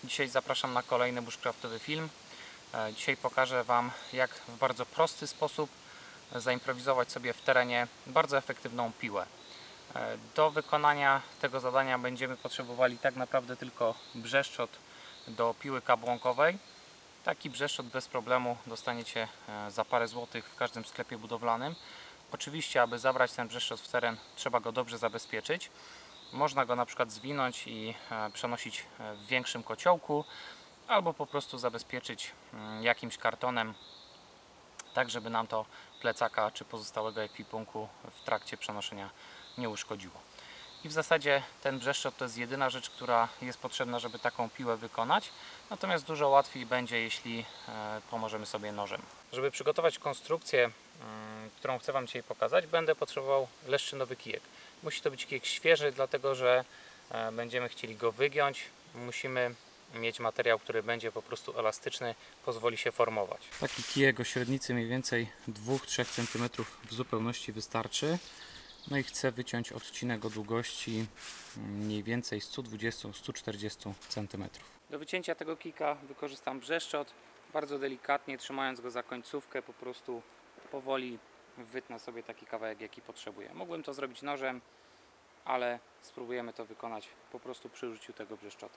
Dzisiaj zapraszam na kolejny bushcraftowy film. Dzisiaj pokażę Wam, jak w bardzo prosty sposób zaimprowizować sobie w terenie bardzo efektywną piłę. Do wykonania tego zadania będziemy potrzebowali tak naprawdę tylko brzeszczot do piły kabłonkowej. Taki brzeszczot bez problemu dostaniecie za parę złotych w każdym sklepie budowlanym. Oczywiście, aby zabrać ten brzeszczot w teren, trzeba go dobrze zabezpieczyć. Można go na przykład zwinąć i przenosić w większym kociołku, albo po prostu zabezpieczyć jakimś kartonem, tak żeby nam to plecaka czy pozostałego ekwipunku w trakcie przenoszenia nie uszkodziło. I w zasadzie ten brzeszczot to jest jedyna rzecz, która jest potrzebna, żeby taką piłę wykonać. Natomiast dużo łatwiej będzie, jeśli pomożemy sobie nożem. Żeby przygotować konstrukcję, którą chcę Wam dzisiaj pokazać, będę potrzebował leszczynowy kijek. Musi to być kijek świeży, dlatego że będziemy chcieli go wygiąć. Musimy mieć materiał, który będzie po prostu elastyczny, pozwoli się formować. Taki kijek o średnicy mniej więcej 2-3 cm w zupełności wystarczy. No i chcę wyciąć odcinek o długości mniej więcej 120-140 cm. Do wycięcia tego kijka wykorzystam brzeszczot. Bardzo delikatnie, trzymając go za końcówkę, po prostu powoli wytnę sobie taki kawałek, jaki potrzebuję. Mógłbym to zrobić nożem, ale spróbujemy to wykonać po prostu przy użyciu tego brzeszczota.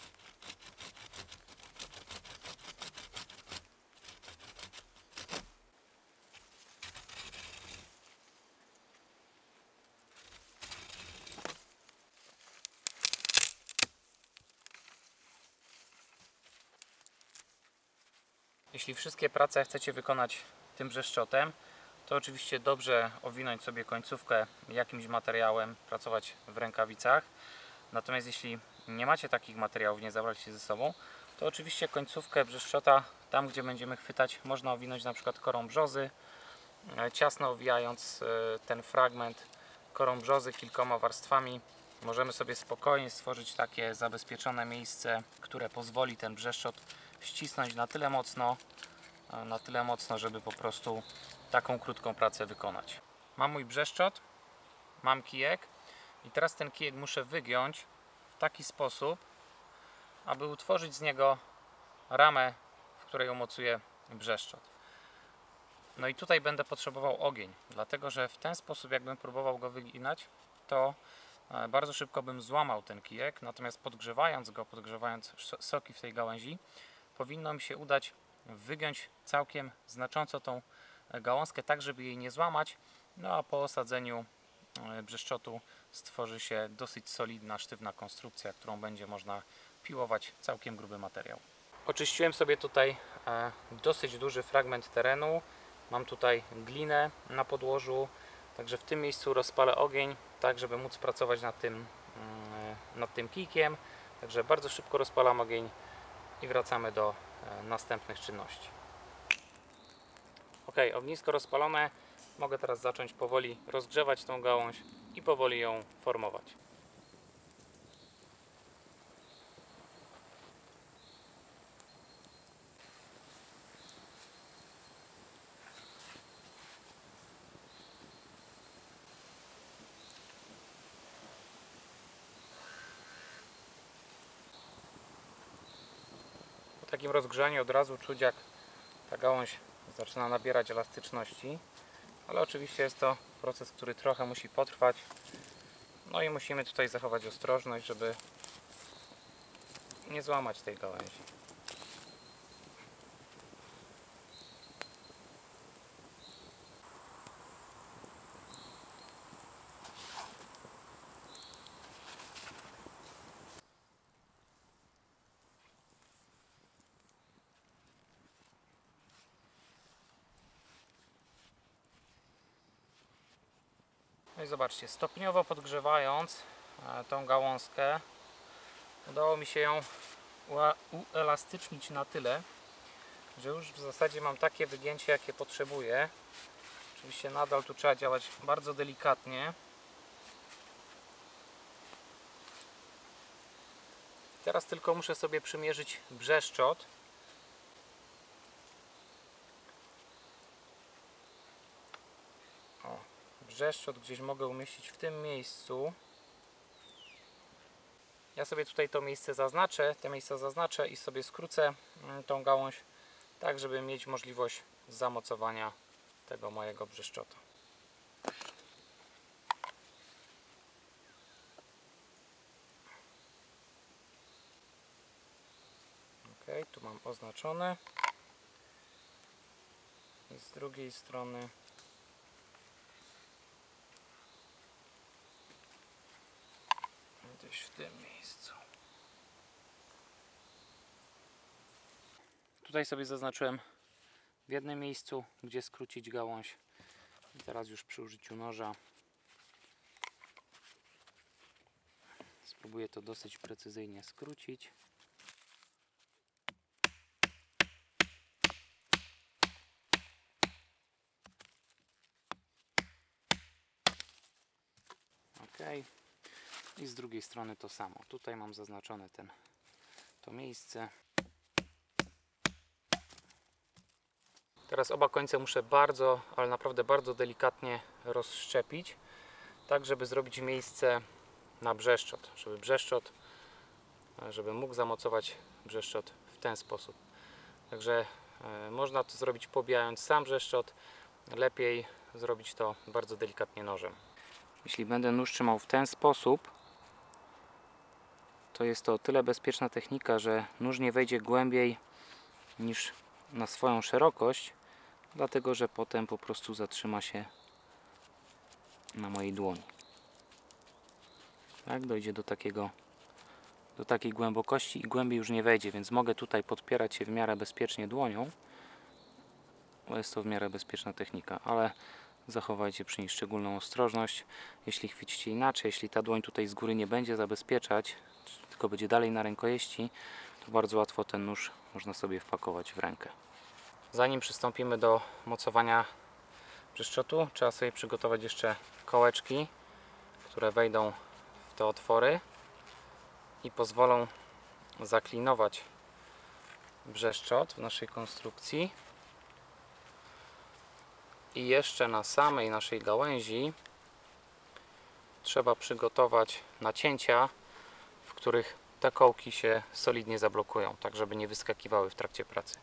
Jeśli wszystkie prace chcecie wykonać tym brzeszczotem, to oczywiście dobrze owinąć sobie końcówkę jakimś materiałem, pracować w rękawicach. Natomiast jeśli nie macie takich materiałów, nie zabraliście ze sobą, to oczywiście końcówkę brzeszczota, tam gdzie będziemy chwytać, można owinąć na przykład korą brzozy, ciasno owijając ten fragment korą brzozy kilkoma warstwami. Możemy sobie spokojnie stworzyć takie zabezpieczone miejsce, które pozwoli ten brzeszczot ścisnąć na tyle mocno, żeby po prostu taką krótką pracę wykonać. Mam mój brzeszczot, mam kijek i teraz ten kijek muszę wygiąć w taki sposób, aby utworzyć z niego ramę, w której umocuję brzeszczot. No i tutaj będę potrzebował ogień, dlatego że w ten sposób, jakbym próbował go wyginać, to bardzo szybko bym złamał ten kijek, natomiast podgrzewając soki w tej gałęzi, powinno mi się udać wygiąć całkiem znacząco tą gałązkę, tak żeby jej nie złamać. No a po osadzeniu brzeszczotu stworzy się dosyć solidna, sztywna konstrukcja, którą będzie można piłować całkiem gruby materiał. Oczyściłem sobie tutaj dosyć duży fragment terenu. Mam tutaj glinę na podłożu, także w tym miejscu rozpalę ogień, tak żeby móc pracować nad tym kijkiem. Także bardzo szybko rozpalam ogień i wracamy do następnych czynności. Ok, ognisko rozpalone. Mogę teraz zacząć powoli rozgrzewać tą gałąź i powoli ją formować. Po takim rozgrzaniu od razu czuć, jak ta gałąź zaczyna nabierać elastyczności, ale oczywiście jest to proces, który trochę musi potrwać. No i musimy tutaj zachować ostrożność, żeby nie złamać tej gałęzi. No i zobaczcie, stopniowo podgrzewając tą gałązkę, udało mi się ją uelastycznić na tyle, że już w zasadzie mam takie wygięcie, jakie potrzebuję. Oczywiście nadal tu trzeba działać bardzo delikatnie. Teraz tylko muszę sobie przymierzyć brzeszczot. Brzeszczot gdzieś mogę umieścić w tym miejscu. Ja sobie tutaj to miejsce zaznaczę, te miejsca zaznaczę i sobie skrócę tą gałąź, tak żeby mieć możliwość zamocowania tego mojego brzeszczota. Ok, tu mam oznaczone i z drugiej strony gdzieś w tym miejscu. Tutaj sobie zaznaczyłem w jednym miejscu, gdzie skrócić gałąź. I teraz już przy użyciu noża spróbuję to dosyć precyzyjnie skrócić. Ok. I z drugiej strony to samo. Tutaj mam zaznaczone to miejsce. Teraz oba końce muszę bardzo, ale naprawdę bardzo delikatnie rozszczepić, tak żeby zrobić miejsce na brzeszczot, żeby mógł zamocować brzeszczot w ten sposób. Także można to zrobić pobijając sam brzeszczot, lepiej zrobić to bardzo delikatnie nożem. Jeśli będę nóż trzymał w ten sposób, to jest to o tyle bezpieczna technika, że nóż nie wejdzie głębiej niż na swoją szerokość, dlatego że potem po prostu zatrzyma się na mojej dłoni. Tak, dojdzie do takiej głębokości i głębiej już nie wejdzie, więc mogę tutaj podpierać się w miarę bezpiecznie dłonią, bo jest to w miarę bezpieczna technika, ale zachowajcie przy niej szczególną ostrożność. Jeśli chwycicie inaczej, jeśli ta dłoń tutaj z góry nie będzie zabezpieczać, tylko będzie dalej na rękojeści, to bardzo łatwo ten nóż można sobie wpakować w rękę. Zanim przystąpimy do mocowania brzeszczotu, trzeba sobie przygotować jeszcze kołeczki, które wejdą w te otwory i pozwolą zaklinować brzeszczot w naszej konstrukcji. I jeszcze na samej naszej gałęzi trzeba przygotować nacięcia, w których te kołki się solidnie zablokują, tak żeby nie wyskakiwały w trakcie pracy.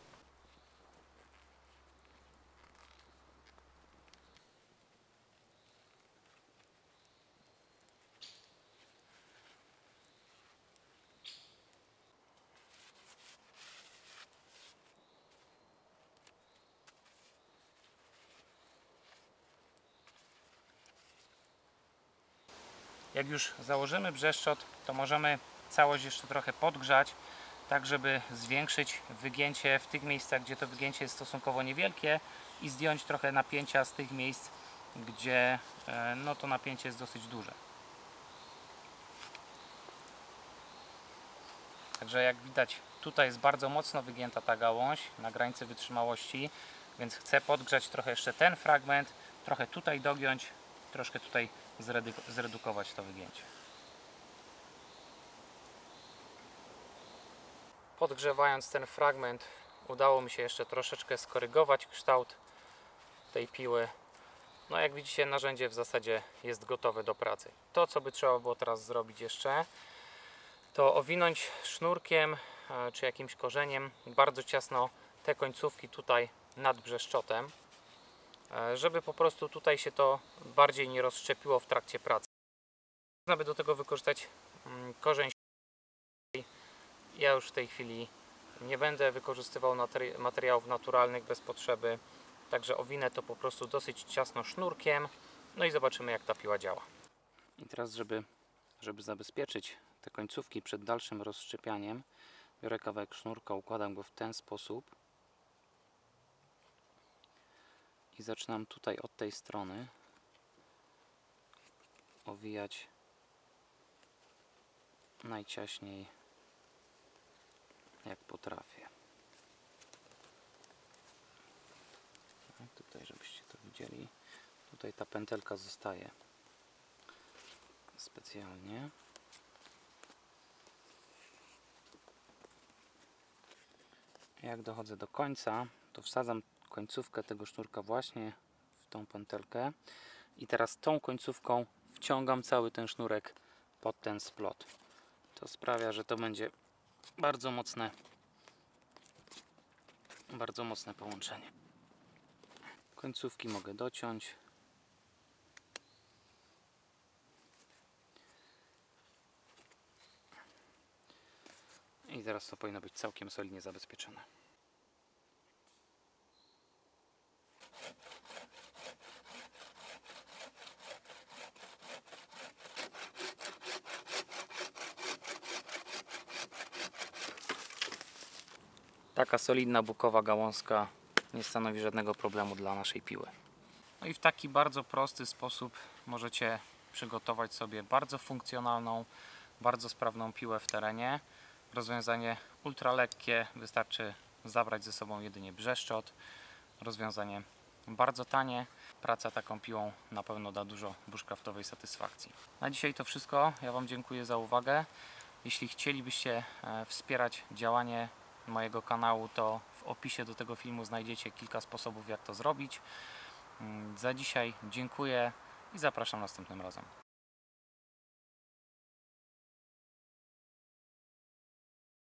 Jak już założymy brzeszczot, to możemy całość jeszcze trochę podgrzać, tak żeby zwiększyć wygięcie w tych miejscach, gdzie to wygięcie jest stosunkowo niewielkie i zdjąć trochę napięcia z tych miejsc, gdzie no to napięcie jest dosyć duże. Także jak widać, tutaj jest bardzo mocno wygięta ta gałąź na granicy wytrzymałości, więc chcę podgrzać trochę jeszcze ten fragment, trochę tutaj dogiąć, troszkę tutaj zredukować to wygięcie. Podgrzewając ten fragment, udało mi się jeszcze troszeczkę skorygować kształt tej piły. No jak widzicie, narzędzie w zasadzie jest gotowe do pracy. To, co by trzeba było teraz zrobić jeszcze, to owinąć sznurkiem czy jakimś korzeniem bardzo ciasno te końcówki tutaj nad brzeszczotem, żeby po prostu tutaj się to bardziej nie rozszczepiło w trakcie pracy. Można by do tego wykorzystać korzeń. Ja już w tej chwili nie będę wykorzystywał materiałów naturalnych bez potrzeby, także owinę to po prostu dosyć ciasno sznurkiem, no i zobaczymy, jak ta piła działa. I teraz, żeby zabezpieczyć te końcówki przed dalszym rozszczepianiem, biorę kawałek sznurka, układam go w ten sposób i zaczynam tutaj od tej strony owijać najciaśniej jak potrafię. Tutaj, żebyście to widzieli, tutaj ta pętelka zostaje specjalnie. Jak dochodzę do końca, to wsadzam końcówkę tego sznurka właśnie w tą pętelkę i teraz tą końcówką wciągam cały ten sznurek pod ten splot. To sprawia, że to będzie bardzo mocne połączenie. Końcówki mogę dociąć. I teraz to powinno być całkiem solidnie zabezpieczone. Taka solidna bukowa gałązka nie stanowi żadnego problemu dla naszej piły. No i w taki bardzo prosty sposób możecie przygotować sobie bardzo funkcjonalną, bardzo sprawną piłę w terenie. Rozwiązanie ultra lekkie, wystarczy zabrać ze sobą jedynie brzeszczot. Rozwiązanie bardzo tanie. Praca taką piłą na pewno da dużo bushcraftowej satysfakcji. Na dzisiaj to wszystko. Ja Wam dziękuję za uwagę. Jeśli chcielibyście wspierać działanie mojego kanału, to w opisie do tego filmu znajdziecie kilka sposobów, jak to zrobić. Za dzisiaj dziękuję i zapraszam następnym razem.